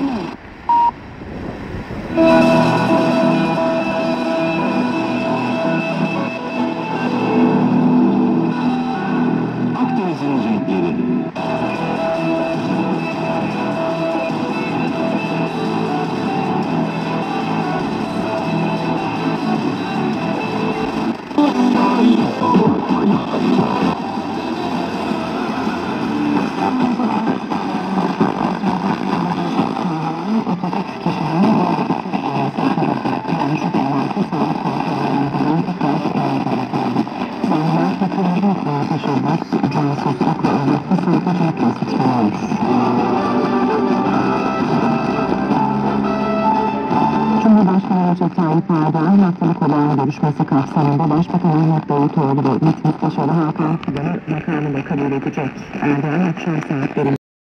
Akdeniz'in renkleri. Cumhurbaşkanı Recep Tayyip Erdoğan haftalık olağan görüşmesi kapsamında Başbakan Ahmet Davutoğlu ve MİT Müsteşarı Hakan Fidan'ı makamında kabul edecek. Erdoğan akşam saatlerinde